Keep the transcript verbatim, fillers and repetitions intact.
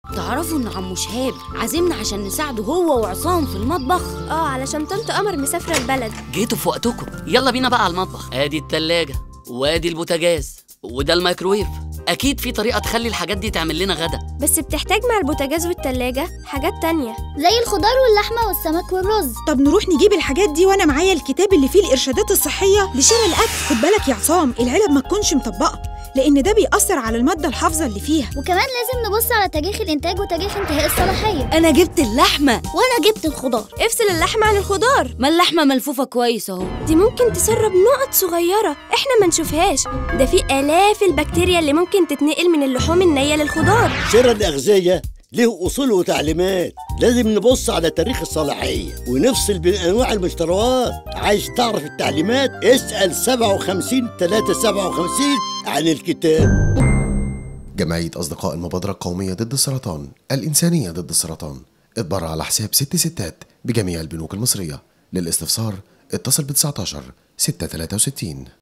تعرفوا ان عمو شهاب عازمنا عشان نساعده هو وعصام في المطبخ؟ اه علشان طنط قمر مسافره البلد. جيتوا في وقتكم. يلا بينا بقى على المطبخ. ادي التلاجة وادي البوتاجاز وده الميكروويف. اكيد في طريقه تخلي الحاجات دي تعمل لنا غدا، بس بتحتاج مع البوتاجاز والتلاجة حاجات تانية زي الخضار واللحمه والسمك والرز. طب نروح نجيب الحاجات دي وانا معايا الكتاب اللي فيه الارشادات الصحيه لشراء الاكل. خد بالك يا عصام العلب ما تكونش مطبقه، لان ده بيأثر على الماده الحافظه اللي فيها. وكمان لازم نبص على تاريخ الانتاج وتاريخ انتهاء الصلاحيه. انا جبت اللحمه وانا جبت الخضار. افصل اللحمه عن الخضار. ما اللحمه ملفوفه كويس اهو. دي ممكن تسرب نقط صغيره احنا ما نشوفهاش. ده في الاف البكتيريا اللي ممكن تتنقل من اللحوم النيه للخضار. شراء الأغذية له أصول وتعليمات، لازم نبص على تاريخ الصلاحية ونفصل بين أنواع المشتريات. عايز تعرف التعليمات؟ اسأل سبعة وخمسين ثلاثة سبعة وخمسين عن الكتاب. جمعية أصدقاء المبادرة القومية ضد السرطان الإنسانية ضد السرطان اتبرع على حساب ست ستات بجميع البنوك المصرية. للاستفسار اتصل ب تسعة عشر ستة ثلاثة وستين.